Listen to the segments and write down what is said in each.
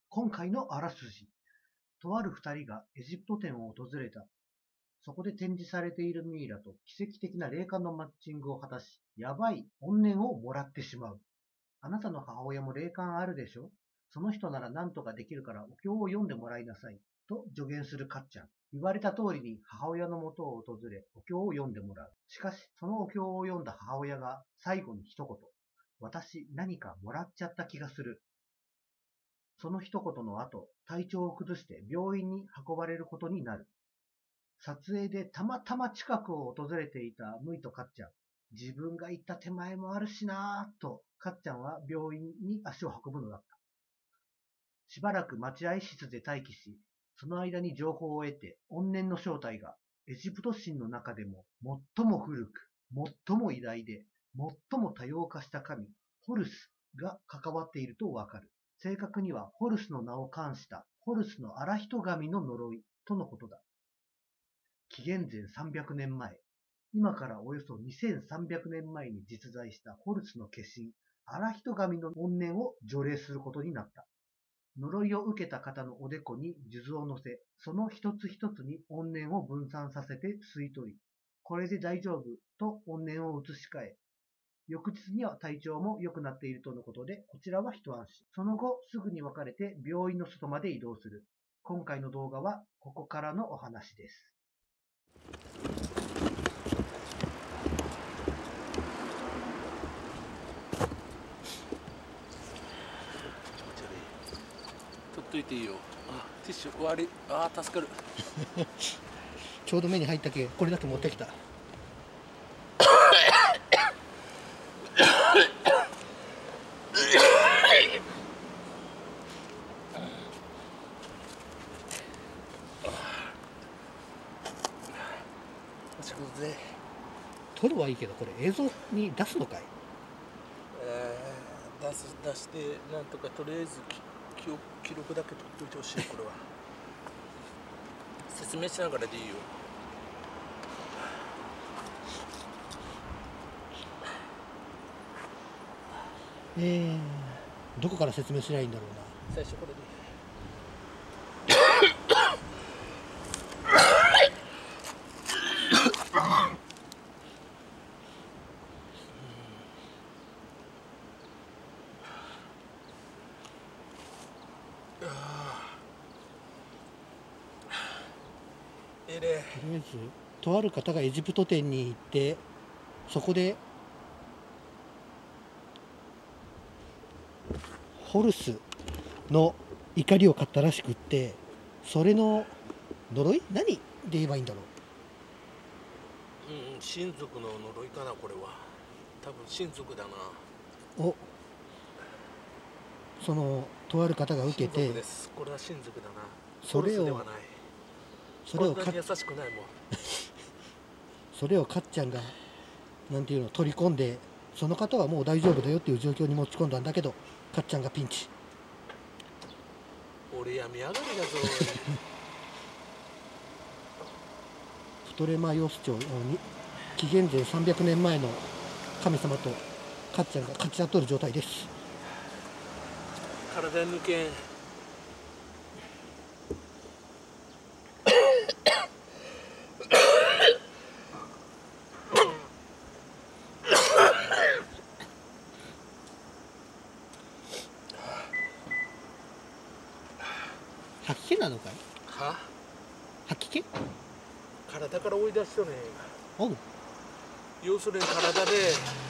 今回のあらすじ。とある二人がエジプト展を訪れた。そこで展示されているミイラと奇跡的な霊感のマッチングを果たし、やばい怨念をもらってしまう。あなたの母親も霊感あるでしょ？その人なら何とかできるからお経を読んでもらいなさい。と助言するかっちゃん。言われた通りに母親のもとを訪れ、お経を読んでもらう。しかし、そのお経を読んだ母親が最後に一言。私、何かもらっちゃった気がする。その一言の後、体調を崩して病院に運ばれることになる。撮影でたまたま近くを訪れていたムイとかっちゃん。自分が行った手前もあるしなぁと、かっちゃんは病院に足を運ぶのだった。しばらく待合室で待機し、その間に情報を得て、怨念の正体がエジプト神の中でも最も古く、最も偉大で、最も多様化した神、ホルスが関わっているとわかる。正確にはホルスの名を冠したホルスの荒人神の呪いとのことだ。紀元前300年前、今からおよそ2300年前に実在したホルスの化身、荒人神の怨念を除霊することになった。呪いを受けた方のおでこに数珠を乗せ、その一つ一つに怨念を分散させて吸い取り、これで大丈夫と怨念を移し替え、翌日には体調も良くなっているとのことで、こちらは一安心。その後、すぐに別れて病院の外まで移動する。今回の動画はここからのお話です。 取っといていいよ。あ、ティッシュ終わり。あー、助かる。 ちょうど目に入ったけ、これだけ持ってきた。撮るはいいけど、これ映像に出すのかい？ 出してなんとかとりあえず記録だけ取っておいてほしい。これは説明しながらでいいよ。 どこから説明すりゃいいんだろうな。 最初これでいい。 とりあえずとある方がエジプト展に行って、そこでホルスの怒りを買ったらしくって、それの呪い、何で言えばいいんだろう。親族の呪いかな、これは。多分親族だな。 お、そのとある方が受けて、 これは親族だな。 それを優しくないもん。 それをかっちゃんがなんていうの取り込んで、その方はもう大丈夫だよっていう状況に持ち込んだんだけど、かっちゃんがピンチ。 俺やみやがりだぞ。 プトレマイオス朝に紀元前300年前の神様とかっちゃんが勝ち合っとる状態です。 体抜けん。 吐き気なのかい？ は？ 吐き気？ 体から追い出しとね。 おう。 要するに体で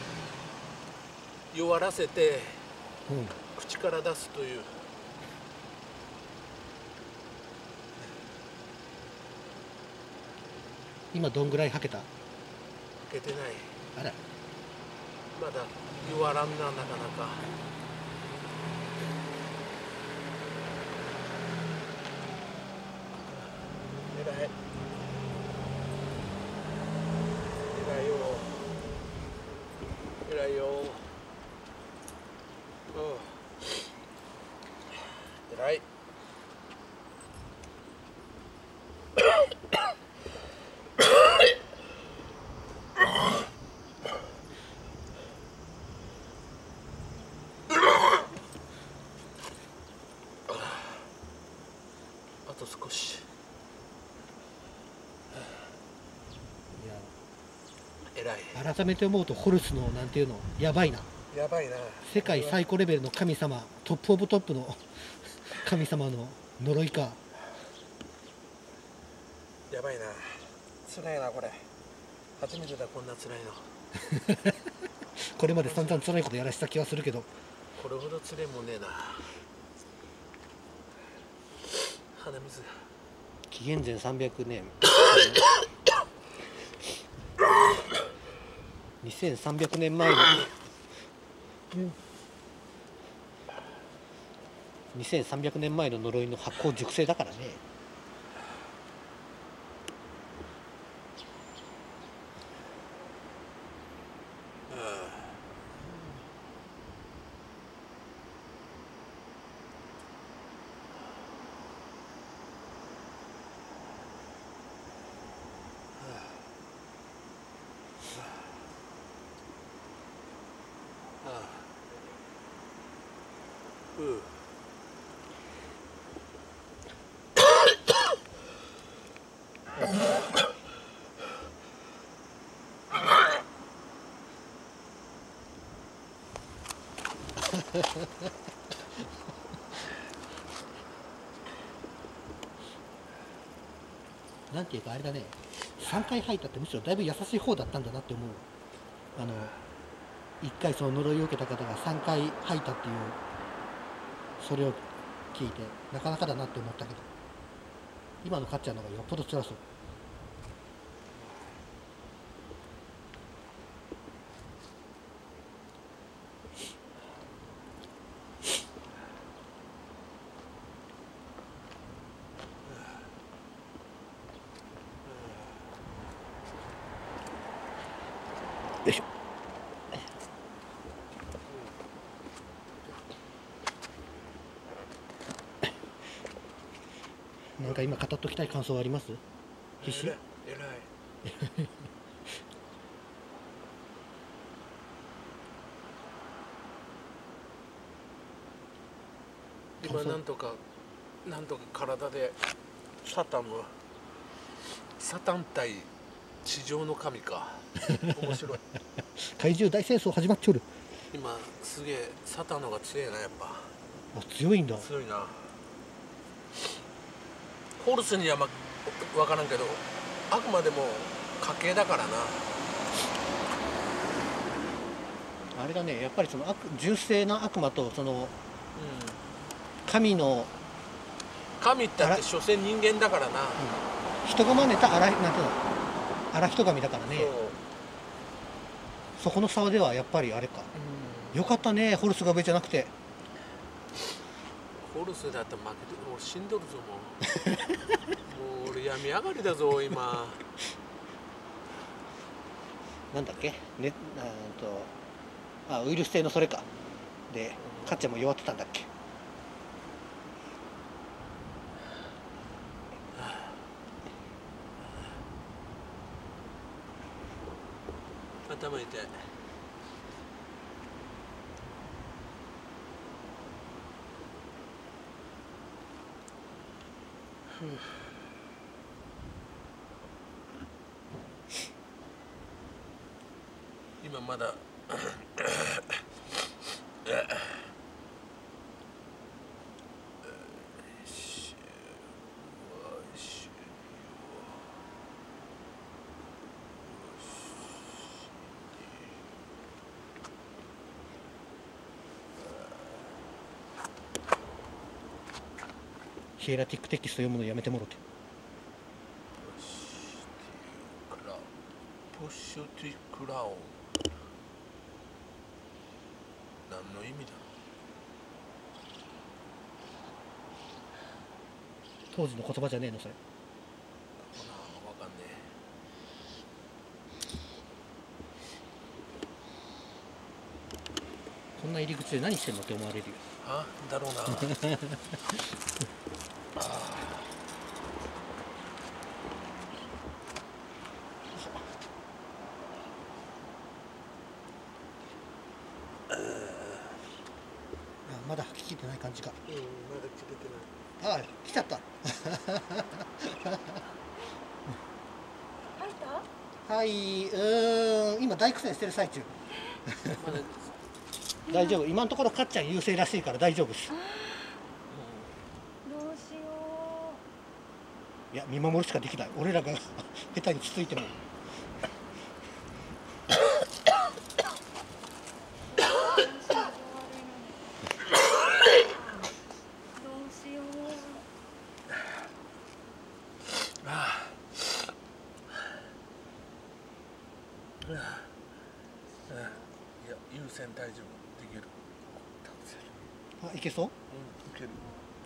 弱らせて、口から出すという。 今どんぐらい吐けた？ 吐けてない。 あら。 まだ弱らんな、なかなか。偉い。偉いよ。偉いよ。偉い。 と少し。 いや偉い。 改めて思うとホルスのなんていうのやばいな。 やばいな。 世界最高レベルの神様、トップオブトップの神様の呪いか。 やばいな。辛いなこれ。初めてだこんな辛いの。 これまで散々辛いことやらせた気はするけど、 これほど辛いもんねえな。鼻水。 紀元前300年2300年前の2300年前の呪いの発酵熟成だからね。なんていうかあれだね、3回吐いたってむしろだいぶ優しい方だったんだなって思う。1回その呪いを受けた方が3回吐いたっていう、それを聞いてなかなかだなって思ったけど、今のかっちゃんの方がよっぽど辛そう。よいしょ。なんか今語っときたい感想はあります？必死？ 偉い。今なんとか体でサタン対地上の神か。面白い。 怪獣大戦争始まっちょる。 今すげえサタンの方が強いなやっぱ。 あ、強いんだ。 強いな。ホルスには分からんけど、あくまでも家系だからな。 あれだね、やっぱりその純正な悪魔とその、神の神ってだって所詮人間だからな。 人が真似たなんていうの、荒人神だからね。そこの差ではやっぱりあれか。よかったね、ホルスが上じゃなくて。 ホルスだって負けて俺死んどるぞもう。もう俺病み上がりだぞ今。 なんだっけ、ね、ウイルス性のそれかで、かっちゃんも弱ってたんだっけ。 頭痛い。今まだヒエラティックテキスト読むのやめてもろて。 ポシュティクラウン。何の意味だ。 当時の言葉じゃねえのそれ。 わかんねこんな入り口で何してんのって思われるよ。 あ、だろうな。 まだ吐き切ってない感じか。 まだ切れてない。 ああ、来ちゃった。 入ったはい、今大苦戦してる最中。 まだ大丈夫。今のところかっちゃん優勢らしいから大丈夫です。 どうしよいや、見守るしかできない。俺らが下手につついても。 う。どうしよう。 いや、優先大丈夫。できる。 あ、いけそう？ いける。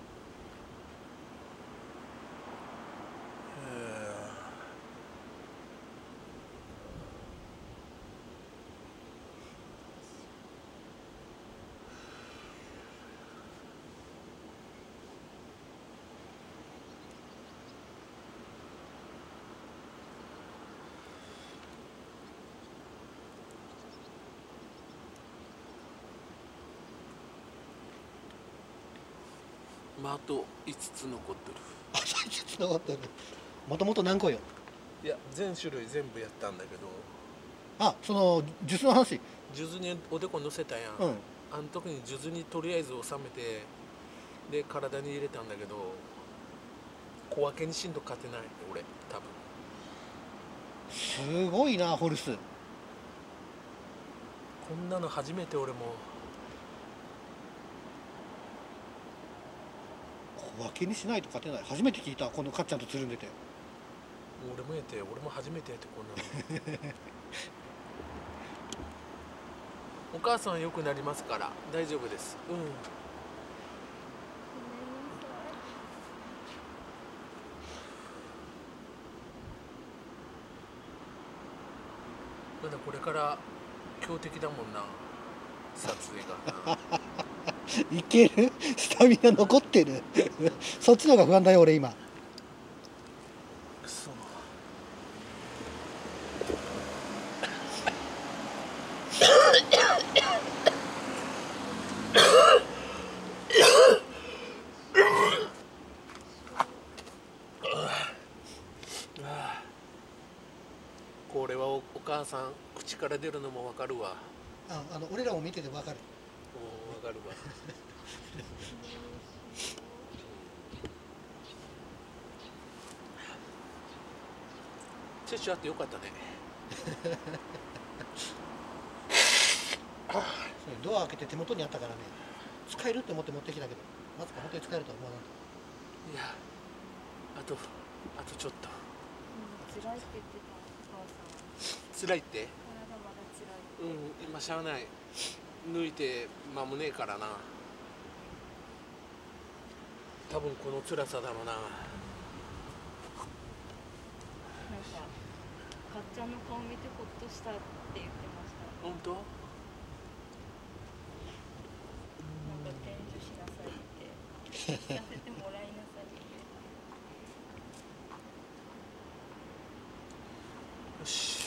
まあ、あと5つ残ってる。 あ、最初つながったね。もともと何個よ。 いや、全種類全部やったんだけど、 あ、その術の話。 数珠におでこ乗せたやん。 うん。 あの時に数珠にとりあえず収めて、で体に入れたんだけど、小分けにしんと勝てない俺多分。 すごいな、ホルス。 こんなの初めて俺も。 小分けにしないと勝てない。初めて聞いた、このかっちゃんとつるんでて。 俺も初めてやってこんなの。お母さんは良くなりますから大丈夫です。うん。まだこれから強敵だもんな、撮影がな。 いける？スタミナ残ってる。そっちの方が不安だよ、俺今。 くそ。これはお母さん口から出るのもわかるわ。 俺らも見ててわかる。 わかるわ。ティッシュあってよかったね。 ドア開けて手元にあったからね、使えるって思って持ってきたけど、まさか本当に使えるとは思わなかっいや、あとちょっと。 辛いって言ってたお母さん。 辛いって？ 体まだ辛い。 うん、今しゃあない。抜いて間もねえからな。多分この辛さだろうな。 なんかかっちゃんの顔見てほっとしたって言ってました。 本当？ なんか伝授しなさいってさせてもらいなさいって。 よし。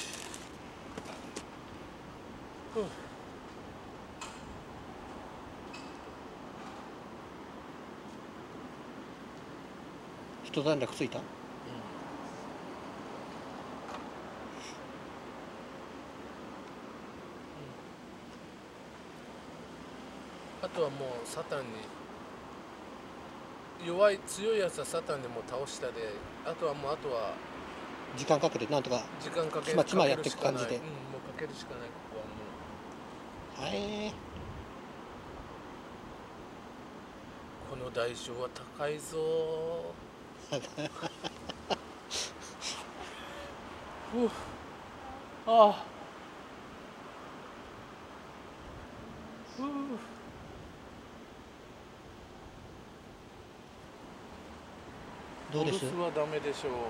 うん。 一段落ついた。 あとはもうサタンに強いやつはサタンでもう倒したで、あとは時間かけてなんとか。 時間かけちまちまやっていく感じで。 もうかけるしかない。ここはもうはい。 この代償は高いぞ。ふう。ああ。ふう。 どうです？ ホルスはダメでしょう。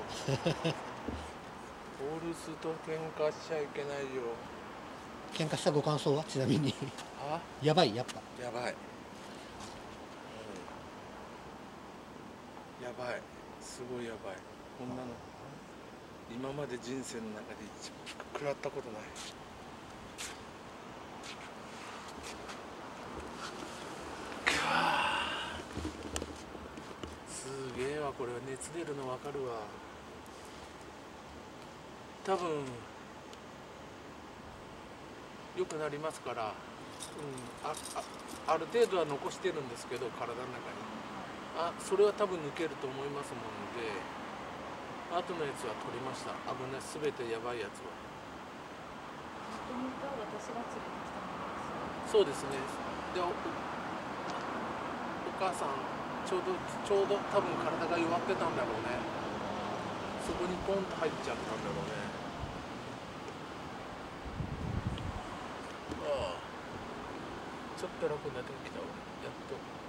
ホルスと喧嘩しちゃいけないよ。 喧嘩したご感想はちなみに。 あ、 やばい、やっぱ。 やばい。やばい。すごいやばい。こんなの今まで人生の中で一番食らったことない。くわー。 わ、これは熱出るの分かるわ。多分良くなりますから、ある程度は残してるんですけど、体の中にそれは多分抜けると思いますもので、後のやつは取りました。危ない、全てやばいやつは。 もともとは私が連れてきたものです。 そうですね。で、お母さんちょうど多分体が弱ってたんだろうね。そこにポンと入っちゃったんだろうね。ちょっと楽になってきたわ、やっ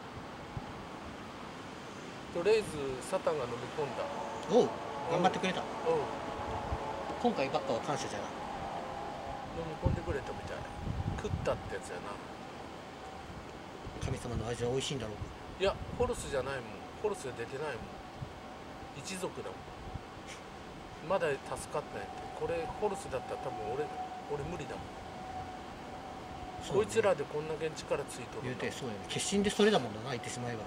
と。とりあえずサタンが飲み込んだ。 おう、頑張ってくれた。 おう、 今回ばっかは感謝じゃな。 飲み込んでくれたみたい。食ったってやつやな。 神様の味は美味しいんだろうか。 いや、ホルスじゃないもん。ホルスが出てないもん。一族だもん。まだ助かったんやって。これホルスだったら多分俺無理だもん。 そうねこいつらでこんな現地からついとるんだ。 言うてそうやね。決心でそれだもんな、言ってしまえば。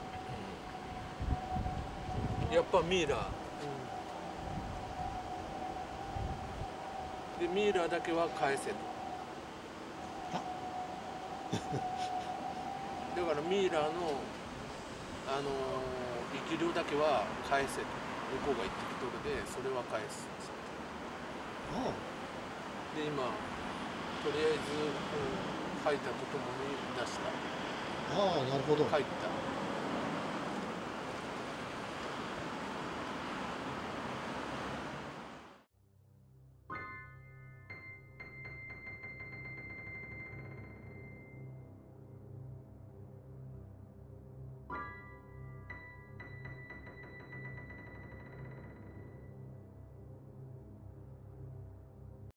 やっぱミイラ、でミイラだけは返せと。だからミイラの生き量だけは返せと向こうが言ってきとるで、それは返す。で今とりあえず、吐いたとともに出した。 ああ、なるほど。 帰った。